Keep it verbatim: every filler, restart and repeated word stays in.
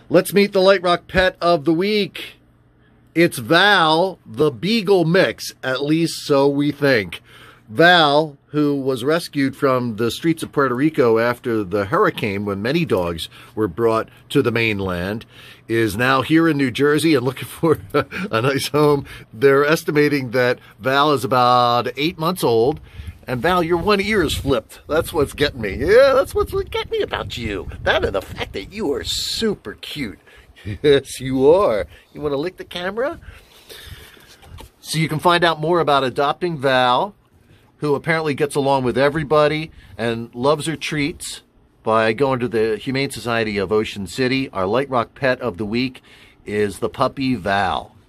Let's meet the Light Rock Pet of the Week. It's Val, the Beagle Mix, at least so we think. Val, who was rescued from the streets of Puerto Rico after the hurricane when many dogs were brought to the mainland, is now here in New Jersey and looking for a nice home. They're estimating that Val is about eight months old. And Val, your one ear is flipped. That's what's getting me. Yeah, that's what's getting me about you. That and the fact that you are super cute. Yes, you are. You want to lick the camera? So you can find out more about adopting Val, who apparently gets along with everybody and loves her treats, by going to the Humane Society of Ocean City. Our Light Rock Pet of the Week is the puppy Val.